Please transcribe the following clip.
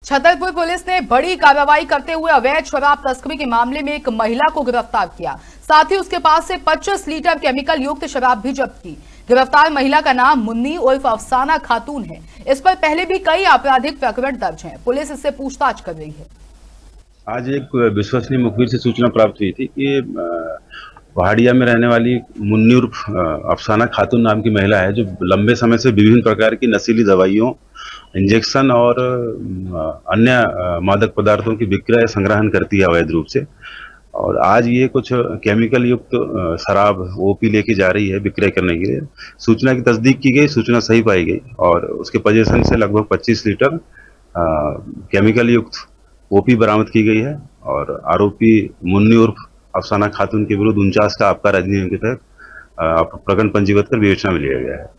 Chhatarpur police ने बड़ी कार्रवाई करते हुए अवैध शराब तस्करी के मामले में एक महिला को गिरफ्तार किया। साथ ही उसके पास से 25 लीटर केमिकल युक्त शराब भी जब्त की। गिरफ्तार महिला का नाम मुन्नी उर्फ अफसाना खातून है। इस पर पहले भी कई आपराधिक प्रकरण दर्ज हैं। पुलिस इससे पूछताछ कर रही है। आज एक विश्वसनीय मुखबिर से सूचना प्राप्त हुई थी कि पहाड़िया में रहने वाली मुन्नी उर्फ अफसाना खातून नाम की महिला है, जो लंबे समय से विभिन्न प्रकार की नशीली दवाइयों, इंजेक्शन और अन्य मादक पदार्थों की विक्रय संग्रहण करती है अवैध रूप से। और आज ये कुछ केमिकल युक्त शराब ओपी लेके जा रही है विक्रय करने के लिए। सूचना की तस्दीक की गई, सूचना सही पाई गई और उसके पोजीशन से लगभग 25 लीटर केमिकल युक्त ओपी बरामद की गई है। और आरोपी मुन्नी उर्फ अफसाना खातून के विरुद्ध 49 का आपका अधिनियम के तहत प्रकरण पंजीबद्ध कर विवेचना में लिया गया है।